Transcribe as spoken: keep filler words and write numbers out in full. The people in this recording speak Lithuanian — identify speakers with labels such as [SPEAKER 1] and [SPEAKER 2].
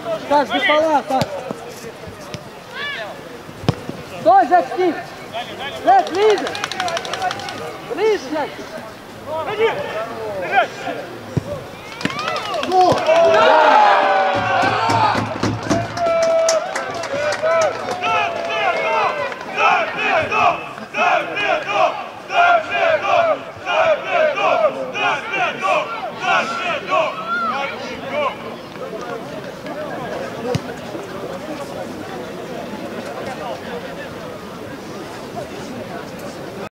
[SPEAKER 1] Саш, за стола, Саш. Стой, Жак, с ним. Жак, ближе. Ближе, Жак.
[SPEAKER 2] Иди! Бежать!
[SPEAKER 3] Ну!